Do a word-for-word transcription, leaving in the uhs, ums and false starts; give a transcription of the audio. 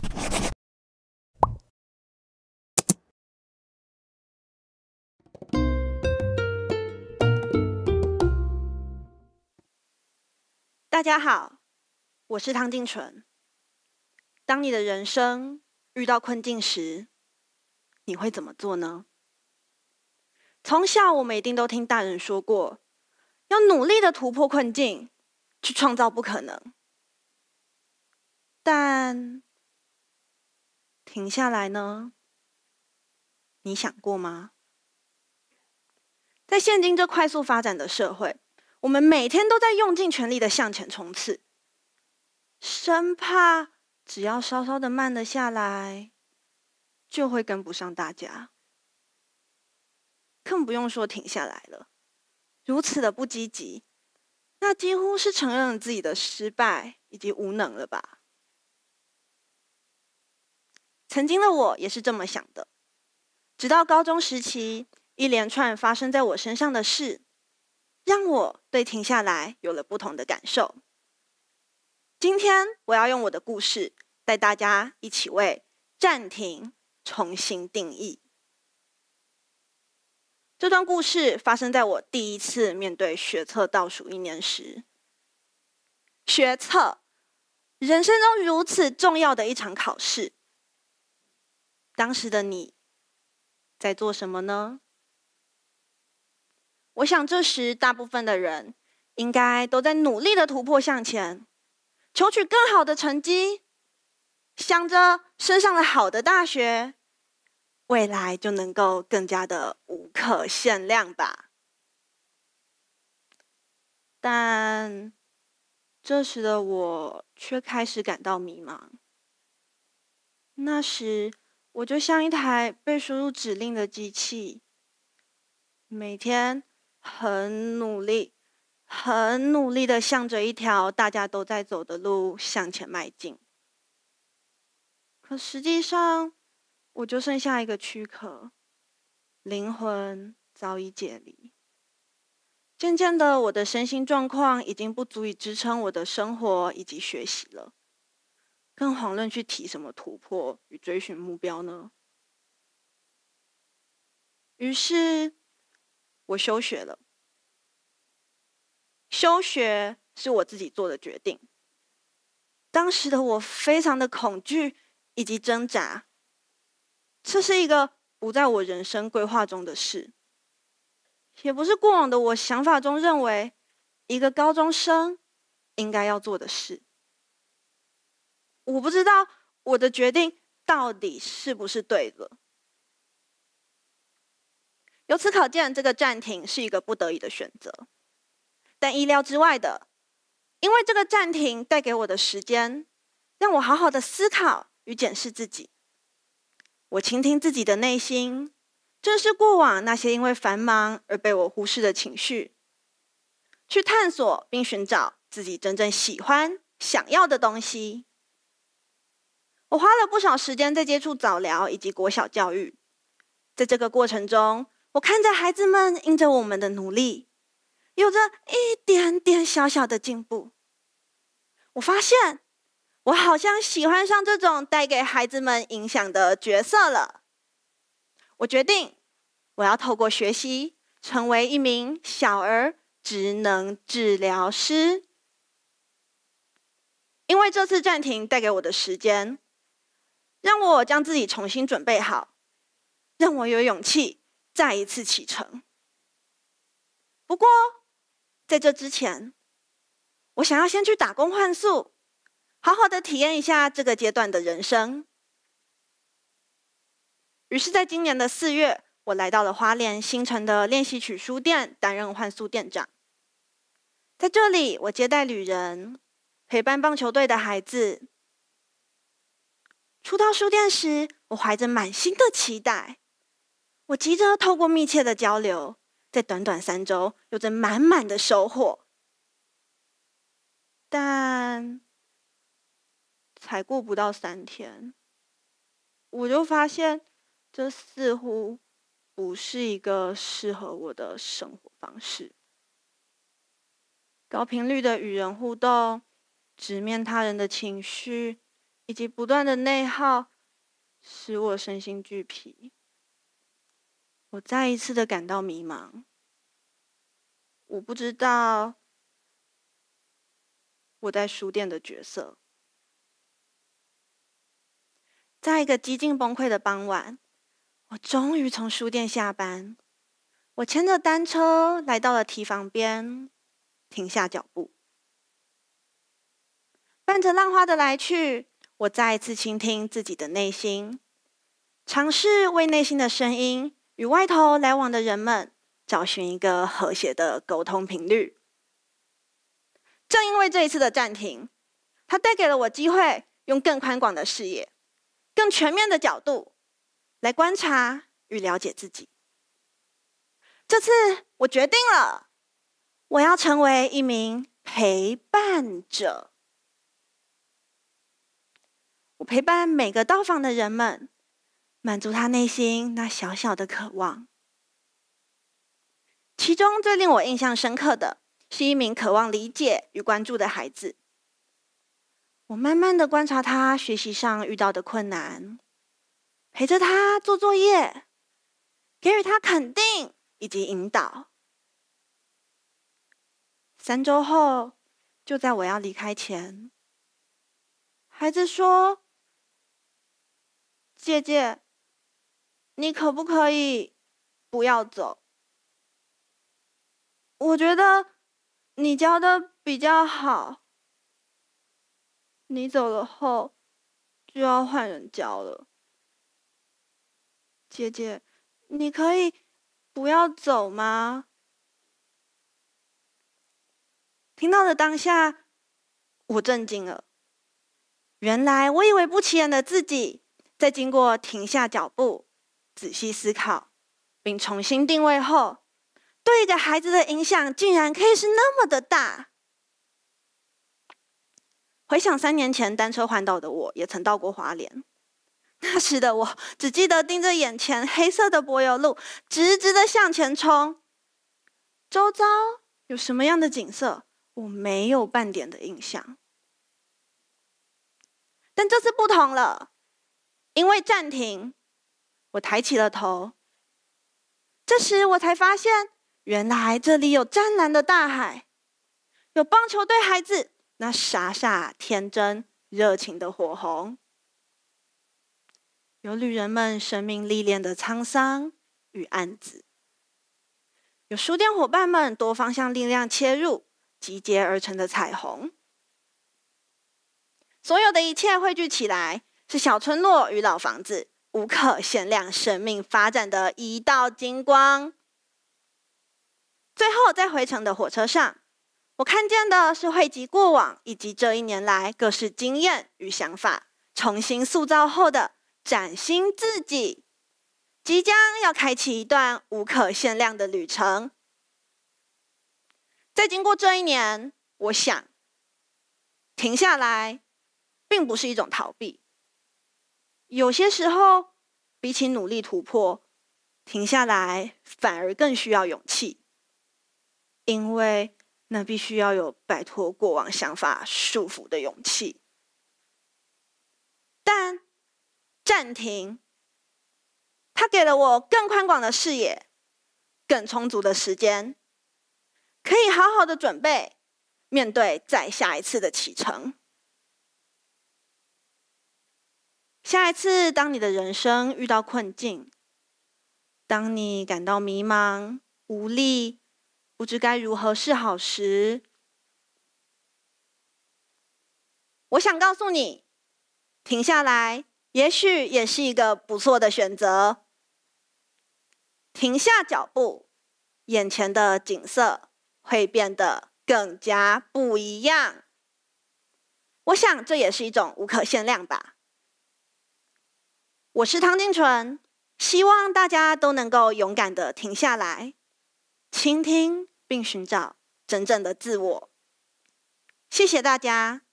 大家好，我是汤静纯。当你的人生遇到困境时，你会怎么做呢？从小我们一定都听大人说过，要努力的突破困境，去创造不可能。但停下来呢？你想过吗？在现今这快速发展的社会，我们每天都在用尽全力的向前冲刺，生怕只要稍稍的慢了下来，就会跟不上大家。更不用说停下来了，如此的不积极，那几乎是承认了自己的失败以及无能了吧？曾经的我也是这么想的，直到高中时期，一连串发生在我身上的事，让我对停下来有了不同的感受。今天我要用我的故事带大家一起为暂停重新定义。这段故事发生在我第一次面对学测倒数一年时。学测，人生中如此重要的一场考试。当时的你在做什么呢？我想这时大部分的人应该都在努力的突破向前，求取更好的成绩，想着升上了好的大学，未来就能够更加的无可限量吧。但这时的我却开始感到迷茫。那时我就像一台被输入指令的机器，每天很努力很努力的向着一条大家都在走的路向前迈进。可实际上我就剩下一个躯壳，灵魂早已解离。渐渐的，我的身心状况已经不足以支撑我的生活以及学习了，更遑论去提什么突破与追寻目标呢？于是我休学了。休学是我自己做的决定。当时的我非常的恐惧以及挣扎，这是一个不在我人生规划中的事，也不是过往的我想法中认为一个高中生应该要做的事。我不知道我的决定到底是不是对的。由此可见，这个暂停是一个不得已的选择。但意料之外的，因为这个暂停带给我的时间，让我好好的思考与检视自己。我倾听自己的内心，正视过往那些因为繁忙而被我忽视的情绪，去探索并寻找自己真正喜欢、想要的东西。我花了不少时间在接触早疗以及国小教育，在这个过程中，我看着孩子们因着我们的努力，有着一点点小小的进步。我发现我好像喜欢上这种带给孩子们影响的角色了。我决定我要透过学习成为一名小儿职能治疗师。因为这次暂停带给我的时间，让我将自己重新准备好，让我有勇气再一次启程。不过在这之前，我想要先去打工换宿，好好的体验一下这个阶段的人生。于是在今年的四月，我来到了花莲新城的练习曲书店担任换宿店长。在这里，我接待旅人，陪伴棒球队的孩子。初到书店时，我怀着满心的期待，我急着透过密切的交流，在短短三周，有着满满的收获。但才过不到三天，我就发现这似乎不是一个适合我的生活方式。高频率的与人互动，直面他人的情绪， 以及不断的内耗，使我身心俱疲。我再一次的感到迷茫。我不知道我在书店的角色。在一个几近崩溃的傍晚，我终于从书店下班。我牵着单车来到了堤防边，停下脚步。伴着浪花的来去，我再一次倾听自己的内心，尝试为内心的声音与外头来往的人们找寻一个和谐的沟通频率。正因为这一次的暂停，它带给了我机会，用更宽广的视野、更全面的角度来观察与了解自己。这次我决定了，我要成为一名陪伴者。我陪伴每个到访的人们，满足他内心那小小的渴望。其中最令我印象深刻的是一名渴望理解与关注的孩子。我慢慢的观察他学习上遇到的困难，陪着他做作业，给予他肯定以及引导。三周后，就在我要离开前，孩子说：“姐姐，你可不可以不要走？我觉得你教的比较好，你走了后就要换人教了。姐姐，你可以不要走吗？”听到的当下，我震惊了。原来我以为不起眼的自己，在经过停下脚步、仔细思考，并重新定位后，对一个孩子的影响竟然可以是那么的大。回想三年前单车环岛的我，也曾到过花莲。那时的我只记得盯着眼前黑色的柏油路，直直的向前冲。周遭有什么样的景色，我没有半点的印象。但这次不同了，因为暂停，我抬起了头。这时我才发现，原来这里有湛蓝的大海，有棒球队孩子那傻傻、天真、热情的火红，有旅人们生命历练的沧桑与暗紫，有书店伙伴们多方向力量切入、集结而成的彩虹。所有的一切汇聚起来，是小村落与老房子无可限量生命发展的一道金光。最后，在回程的火车上，我看见的是汇集过往以及这一年来各式经验与想法，重新塑造后的崭新自己，即将要开启一段无可限量的旅程。在经过这一年，我想，停下来并不是一种逃避。有些时候，比起努力突破，停下来反而更需要勇气，因为那必须要有摆脱过往想法束缚的勇气。但暂停，它给了我更宽广的视野，更充足的时间，可以好好的准备，面对再下一次的启程。下一次，当你的人生遇到困境，当你感到迷茫、无力，不知该如何是好时，我想告诉你，停下来，也许也是一个不错的选择。停下脚步，眼前的景色会变得更加不一样。我想这也是一种无可限量吧。我是汤金纯，希望大家都能够勇敢的停下来，倾听并寻找真正的自我。谢谢大家。